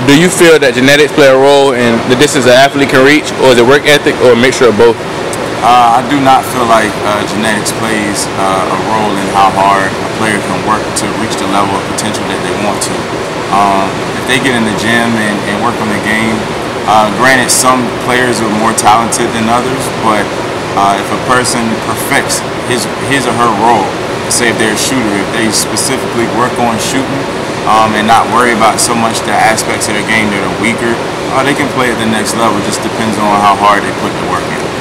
Do you feel that genetics play a role in the distance an athlete can reach, or is it work ethic, or a mixture of both? I do not feel like genetics plays a role in how hard a player can work to reach the level of potential that they want to. If they get in the gym and work on the game, granted some players are more talented than others, but if a person perfects his or her role, say if they're a shooter, if they specifically work on shooting and not worry about so much the aspects of their game that are weaker, they can play at the next level. It just depends on how hard they put the work in.